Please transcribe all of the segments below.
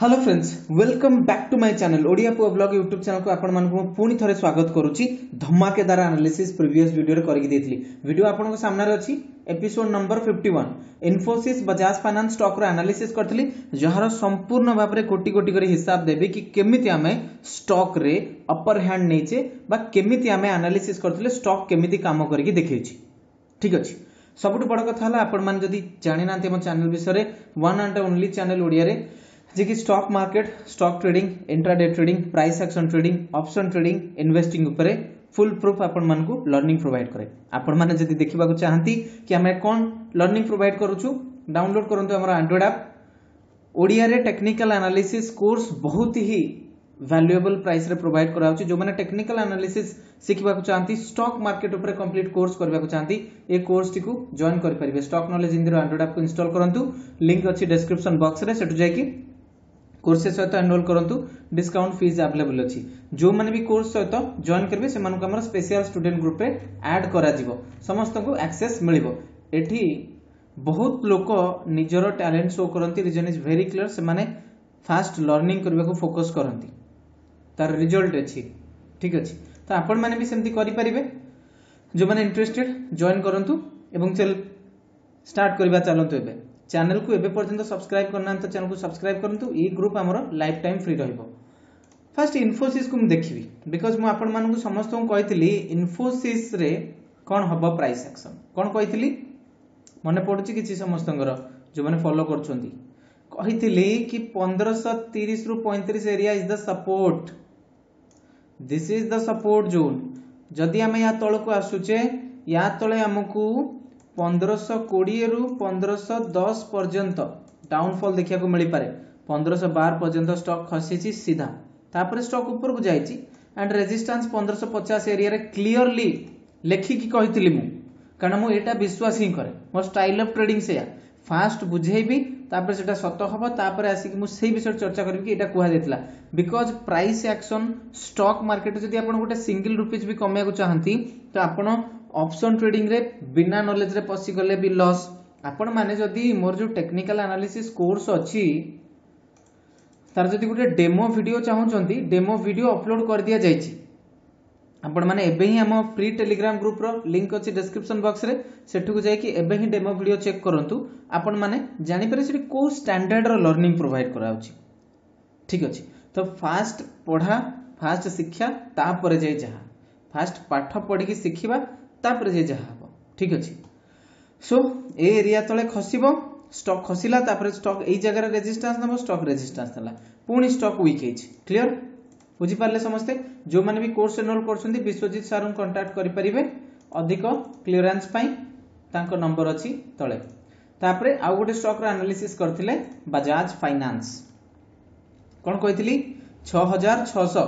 Hello friends, welcome back to my channel Odia पुआ blog YouTube channel को आपण मानकु पुणी थरे स्वागत करूची। धमाकेदार एनालिसिस प्रीवियस वीडियो रे करके देथली। वीडियो आपण को सामने रे अछि episode number 51 Infosys Bajaj finance stock रो एनालिसिस करथली, जहार संपूर्ण भाव रे कोटी कोटी करे हिसाब देबे कि केमिति आमे स्टॉक रे अपर हैंड नेचे बा केमिति आमे एनालिसिस करथले स्टॉक केमिति काम करके देखैछि। ठीक अछि, सबुठ बड़ कथा हला आपण मान जदी जानि नांते हम चैनल विषय one and only channel Odia रे जे कि stock market, stock trading, intraday trading, price action trading, option trading, investing उपरे फुल प्रूफ आपण मानकु लर्निंग प्रोवाइड करे। आपण माने जदी देखिबा को चाहंती कि हमें कोन लर्निंग प्रोवाइड करूछु, डाउनलोड करंतु हमर एंड्रॉइड ऐप। ओडिया रे टेक्निकल एनालिसिस कोर्स बहुत ही वैल्यूएबल प्राइस रे प्रोवाइड करा होछि। जो माने टेक्निकल एनालिसिस सिखिबा को चाहंती, स्टॉक मार्केट ऊपर कंप्लीट कोर्स करबा को चाहंती, ए कोर्स टिकु जॉइन कर परिबे। स्टॉक नॉलेज इंदिरो एंड्रॉइड ऐप को इंस्टॉल करंतु, लिंक अछि डिस्क्रिप्शन बॉक्स रे, सेटु जाय कि कोर्सेस सहित एनरोल करंतु। डिस्काउंट फीस अवेलेबल अछि। जो माने भी कोर्स सहित जॉइन करबे से मानको हमर स्पेशल स्टूडेंट ग्रुप रे ऐड करा जिवो, समस्त को एक्सेस मिलिबो। एठी बहुत लोक निजरो टैलेंट शो करंती, रीजन इज वेरी क्लियर। से माने फास्ट लर्निंग करबा को फोकस करंती, तार रिजल्ट अछि। ठीक अछि, तो आपण माने भी सेमती करि परिबे। जो माने इंटरेस्टेड जॉइन करंतु एवं चल स्टार्ट करबा चलंतु। एबे चैनल को एबे पर्यंत सब्सक्राइब करना तो चैनल को सब्सक्राइब करंतु। ई ग्रुप हमरो लाइफ टाइम फ्री रहइबो। फर्स्ट इन्फोसिस को हम देखिबी, बिकॉज़ मु आपण मानकु समस्त को कहितली इन्फोसिस रे कोन हबो प्राइस एक्शन। कोन कहितली मने पडुची किछि समस्तंगर जो माने फॉलो करछंती। कहितली कि 1530 रु 35 area is the support, this is the support zone. जदि हमें या तळ को आसुचे, या तळे हमकु 1520 रु 1510 पर्यंत डाउनफॉल देखिया को मिली पारे। 1512 पर्यंत स्टॉक खसीची सीधा, तापर स्टॉक ऊपर को जाईची एंड रेजिस्टेंस 1550 एरिया रे क्लियरली लेखि की कहितली मु, कारण मु एटा विश्वास ही करे। मो स्टाइल ऑफ ट्रेडिंग से फास्ट बुझेबी, तापर सेटा सत हबो, तापर आसी कि मु सेही विषय चर्चा करबी कि एटा कुहा देतला। Because price action stock market जदि आपण गोटे सिंगल रुपीज भी कमेया को चाहंती, तो आपण ऑप्शन ट्रेडिंग रे बिना नॉलेज रे पसी गले भी लॉस। आपण माने जदि मोर जो टेक्निकल एनालिसिस कोर्स अछि, तार जदि गोटे डेमो वीडियो चाहउचंती, डेमो वीडियो अपलोड कर दिया जायछि। आपण माने एबे ही हम फ्री टेलीग्राम ग्रुप रो लिंक अछि डिस्क्रिप्शन बॉक्स रे, सेठु को जाय कि एबे ही डेमो वीडियो चेक करंतु। आपण माने जानि पारे सेठी को स्टैंडर्ड रो लर्निंग प्रोवाइड करा होछि। ठीक अछि, तो फास्ट पढ़ा, फास्ट शिक्षा, तापर जाय जहा फास्ट पाठ पढ़ी कि शिखिबा, तापर जे जहा हबो। ठीक अछि, सो ए एरिया तळे खसिबो, स्टॉक खसिला, तापर स्टॉक एई जगह रे रेजिस्टेंस नबो, स्टॉक रेजिस्टेंस तला, पुणी स्टॉक वीक हेछि। क्लियर बुझी पारले समस्ते। जो माने भी कोर्स एनरोल करछंती, विश्वजीत सर को कांटेक्ट करि परिबे अधिक क्लियरेंस पई। तांको नंबर अछि तळे। तापर आ गोटे स्टॉक रो एनालिसिस करथिले बजाज फाइनेंस। कोन कहितली 6600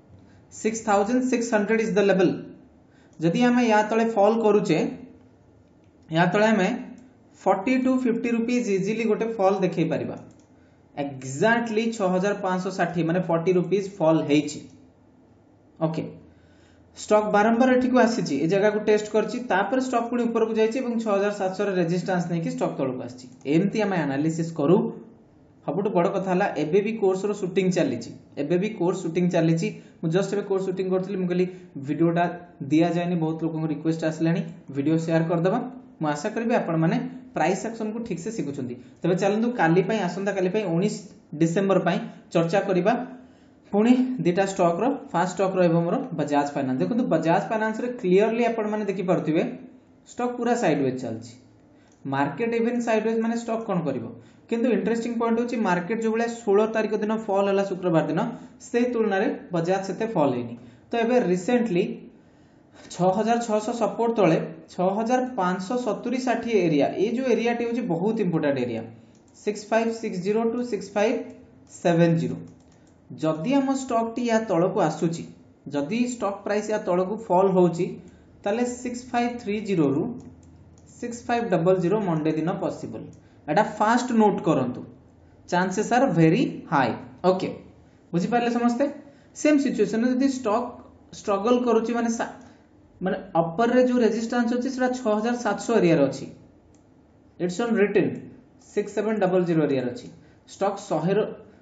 6600 इज द लेवल। जदि हमें या तळे फॉल करूचे, या तळे हमें 40 टू 50 रुपीज इजीली गोटे फॉल देखै परिबा। एग्जैक्टली 6560 माने 40 रुपीज फॉल हेछि। ओके, स्टॉक बारंबार एठी को आसीची, ए जगह को टेस्ट करची, तापर स्टॉक पुनी ऊपर को जाईची एवं 6700 रे रेजिस्टेंस नै कि स्टॉक तळ को आसीची। एमती हमें एनालिसिस करू। सबुठ बड़ कथा हला, एबे भी कोर्स रो शूटिंग चलीची, एबे भी कोर्स शूटिंग चलीची। मु जस्ट एबे कोर्स शूटिंग करथली, मु कहली वीडियोटा दिया जायनी, बहुत लोगों को रिक्वेस्ट आसलानी, वीडियो शेयर कर दबा। मु आशा करबी आपण माने प्राइस एक्शन को ठीक से सिखुछंती। तबे चलंतु काली पई, आसंता काली पई 19 डिसेंबर पई चर्चा करिबा पुणी दिटा स्टॉक रो। फास्ट स्टॉक रो एवं रो बजाज फाइनेंस। देखंतु बजाज फाइनेंस रे क्लियरली आपण माने देखि परथिबे स्टॉक पूरा साइडवेज चलची। मार्केट इवन साइडवेज माने स्टॉक कोन करिवो, किंतु इंटरेस्टिंग पॉइंट होची मार्केट जो बळे 16 तारिख दिन फॉल हला शुक्रवार दिन, से तुलना रे बजाज सेते फॉल हेनी। तो एबे रिसेंटली 6600 सपोर्ट तळे 6570-60 एरिया, ए जो एरिया टी होची बहुत इंपोर्टेंट एरिया, 6560 टू 6570। जदि हम स्टॉक टी या तळ को आसुची, जदि स्टॉक प्राइस या तळ को फॉल होची, ताले 6530 रु 6500 मंडे दिन पॉसिबल। एटा फास्ट नोट करंतु, chances are very high. Okay, बुझी पारले समस्ते। सेम सिचुएशन जदि स्टॉक स्ट्रगल करूची, माने अपर रे जो रेजिस्टेंस होची सेटा 6700 एरिया रे अछि। इट्स ऑन रिटन 6700 एरिया रे अछि। स्टॉक 100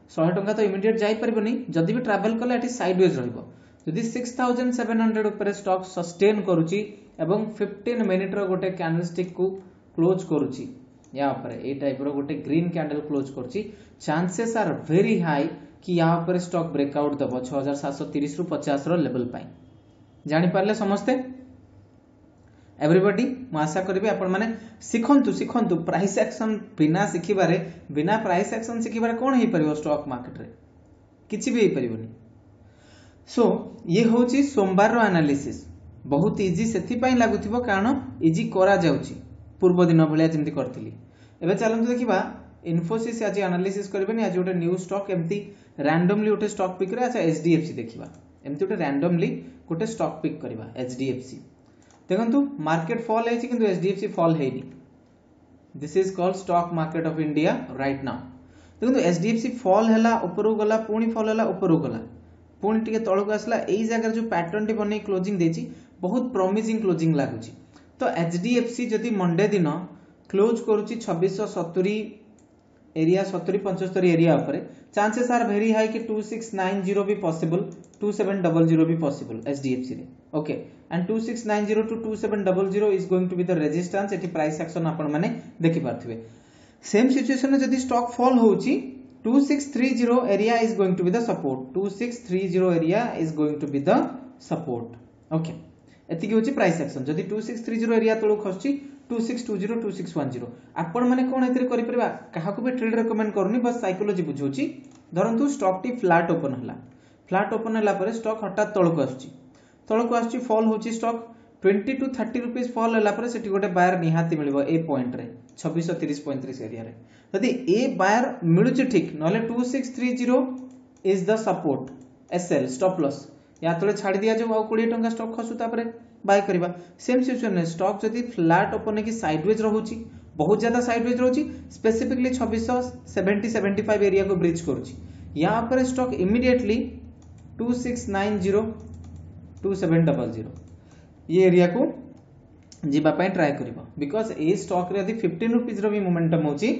100 टंका तो इमिडिएट जाई परिबनी जदि भी ट्रैवल कले एटी साइडवेज रहइबो जदि 6700 ऊपर स्टॉक सस्टेन करूची एवं 15 मिनिट रो गोटे कैंडलस्टिक को क्लोज करूची या ऊपर ए टाइप रो गोटे ग्रीन कैंडल क्लोज करूची चांसेस आर वेरी हाई कि या ऊपर स्टॉक ब्रेकआउट दबो 6730 रु 50 रो लेवल पाई जानि पारले समस्ते एवरीबॉडी मैं आशा करी आपण माने सिखंतु प्राइस एक्शन बिना सिखिबारे बिना प्राइस एक्शन सिखिबारे कोन हे परिबो स्टॉक मार्केट रे किछि भी हे परिबोनी सो ये होची सोमवार रो एनालिसिस बहुत इजी सेथि पई लागुथिबो कारण इजी करा जाउची पूर्व दिन भलिया जेंति करथिली एबे चलंतु देखिबा इन्फोसिस आज एनालिसिस करबेनी आज गोटे न्यू स्टॉक एमती रैंडमली गोटे स्टॉक पिक रे अच्छा एचडीएफसी देखिबा एमती गोटे रैंडमली गोटे स्टॉक पिक करबा एचडीएफसी देखंतु मार्केट फॉल है किंतु एचडीएफसी फॉल हेनी this is called stock market of India right now देखंतु एचडीएफसी फॉल हैला ऊपर गला पुणी फॉल हैला ऊपर गला पुणी टिके तळको आसला एई जगह जो पैटर्न टी बनै क्लोजिंग देची बहुत प्रॉमिसिंग क्लोजिंग लागुची तो एचडीएफसी जदि मंडे दिन क्लोज करूची 2670 एरिया 70-75 एरिया ऊपर चांसेस आर वेरी हाई कि 2690 भी पॉसिबल 2700 भी पॉसिबल एचडीएफसी रे okay and 2690 to 2700 is going to be the resistance एटी प्राइस एक्शन आपण माने देखि पारथिबे सेम सिचुएशन में जदि स्टॉक फॉल होउची 2630 area is going to be the support 2630 area is going to be the support okay एति कि होची प्राइस एक्शन जदि 2630 एरिया तळो खसची 2620 2610 आपण माने कोन एतरे करि परबा काहा को भी ट्रेड रेकमेंड करनी बस साइकोलॉजी बुझौची धरंतु स्टॉक टी फ्लैट ओपन हला पर स्टॉक हठात तळको आछी फॉल होची स्टॉक 20 to 30 रुपीस फॉल हला पर सेठी गोटे बायर निहाती मिलबो ए पॉइंट रे 2630-35 एरिया रे यदि ए बायर मिलुची ठीक नले 2630 is the support SL stop loss या तळे छाडी दिया जो 20 टंका स्टॉक खसु तापरे बाय करबा सेम सिचुएशन में स्टॉक जदि फ्लैट ओपन की साइडवेज रहउची बहुत ज्यादा साइडवेज रहउची स्पेसिफिकली 2670-75 एरिया को ब्रिज करूची यहां पर स्टॉक इमीडिएटली 2690 2700 ये एरिया को जीवा पय ट्राई करबो बिकॉज़ ए स्टॉक रे यदि 15 रुपीस रो भी मोमेंटम होची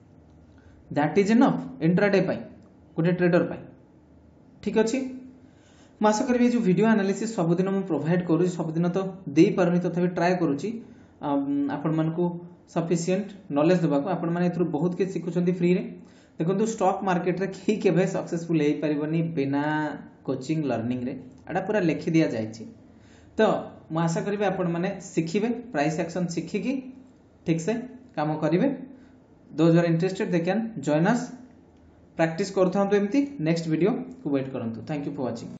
दैट इज इनफ इंट्राडे पय गोटे ट्रेडर पय ठीक अछि मैं आशा करी जो वीडियो एनालिसिस सबुदिन मैं प्रोवाइड करूँ सबुदिन तो दे पारनी तथापि ट्राए करूँ आपण मानकु सफिशिएंट नॉलेज देबा को आपण माने एथरु बहुत के सिखुचंदी फ्री रे देखंतु स्टॉक मार्केट रे की केबे सक्सेसफुल हे परिबनी बिना कोचिंग लर्निंग रे एडा पूरा लिखि दिया जायछि तो मैं आशा करी आपण माने सिखिबे प्राइस एक्शन सिखिकी ठीक से काम करिवे those are interested they can join us practice करथांतु एमती नेक्स्ट वीडियो को वेट करंतु थैंक यू फॉर वाचिंग।